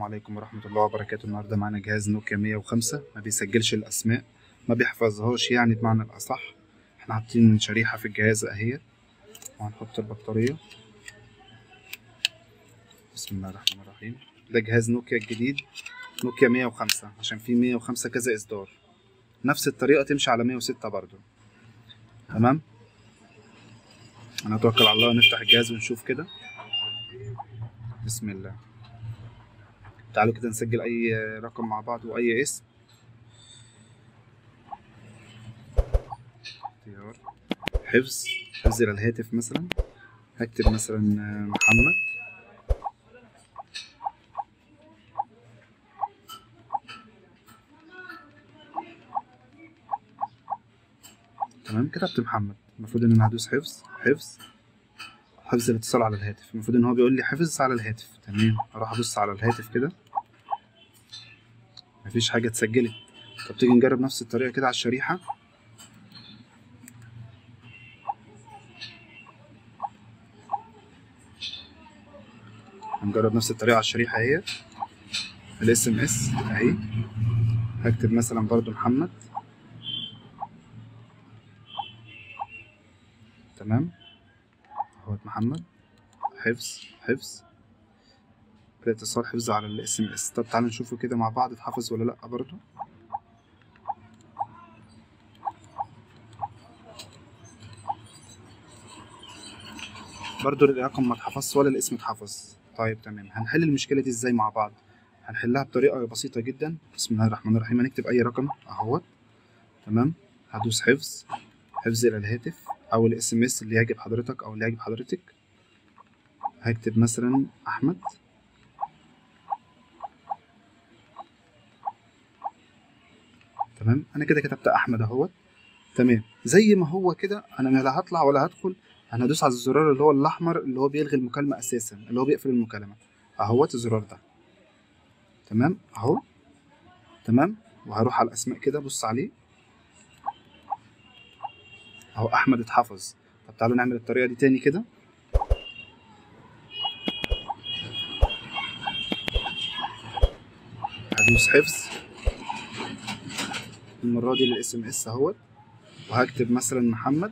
عليكم ورحمة الله وبركاته. النهاردة معانا جهاز نوكيا 105 ما بيسجلش الأسماء، ما بيحفظهاش يعني بمعنى الأصح. احنا حاطين شريحة في الجهاز اهي، وهنحط البطارية. بسم الله الرحمن الرحيم. ده جهاز نوكيا الجديد، نوكيا 105، عشان في 105 كذا إصدار. نفس الطريقة تمشي على 106 برضو. تمام، هنتوكل على الله ونفتح الجهاز ونشوف كده. بسم الله. تعالوا كده نسجل أي رقم مع بعض وأي اسم. اختيار حفظ للهاتف، مثلا هكتب مثلا محمد. تمام، كتبت محمد. المفروض ان انا هدوس حفظ الاتصال على الهاتف. المفروض ان هو بيقول لي حفظ على الهاتف. تمام، اروح ابص على الهاتف كده، مفيش حاجه اتسجلت. طب تيجي نجرب نفس الطريقه كده على الشريحه. هنجرب نفس الطريقه على الشريحه اهي، الاس ام اس اهي. هكتب مثلا برضو محمد. تمام اهوت محمد. حفظ الاتصال، حفظ على الاس ام اس. طب تعالوا نشوفه كده مع بعض، اتحفظ ولا لا برضو. برضو الرقم ما اتحفظش ولا الاسم اتحفظ. طيب تمام، هنحل المشكله دي ازاي مع بعض؟ هنحلها بطريقه بسيطه جدا. بسم الله الرحمن الرحيم. هنكتب اي رقم اهوت. تمام، هدوس حفظ الى الهاتف او الاس ام اس اللي يعجب حضرتك او اللي يعجب حضرتك. هكتب مثلا احمد. تمام، انا كده كتبت احمد اهوت. تمام، زي ما هو كده. انا لا هطلع ولا هدخل، انا هدوس على الزرار اللي هو الاحمر اللي هو بيلغي المكالمه اساسا، اللي هو بيقفل المكالمه اهوت، الزرار ده. تمام اهو. تمام، وهروح على الاسماء كده، بص عليه اهو، احمد اتحفظ. طب تعالوا نعمل الطريقه دي تاني كده. هدوس حفظ المره دي للاس ام اس اهوت، وهكتب مثلا محمد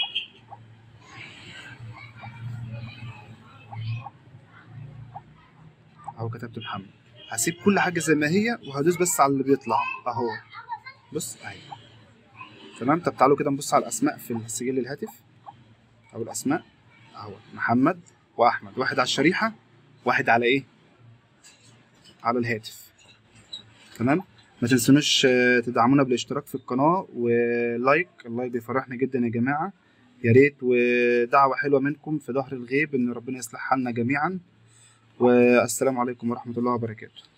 اهو، كتبت محمد. هسيب كل حاجه زي ما هي وهدوس بس على اللي بيطلع اهو، بص اهي. تمام، طب تعالوا كده نبص على الاسماء في السجل الهاتف او الاسماء اهو، محمد واحمد، واحد على الشريحه، واحد على ايه، على الهاتف. تمام، ما تنسونوش تدعمونا بالاشتراك في القناه ولايك. اللايك بيفرحنا جدا يا جماعه، يا ريت. ودعوه حلوه منكم في ظهر الغيب ان ربنا يصلح حالنا جميعا. والسلام عليكم ورحمه الله وبركاته.